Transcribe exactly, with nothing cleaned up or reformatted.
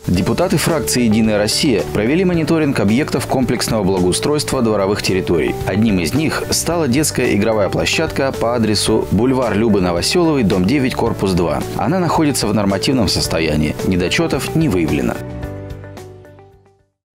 Депутаты фракции «Единая Россия» провели мониторинг объектов комплексного благоустройства дворовых территорий. Одним из них стала детская игровая площадка по адресу бульвар Любы Новоселовой, дом девять, корпус два. Она находится в нормативном состоянии. Недочетов не выявлено.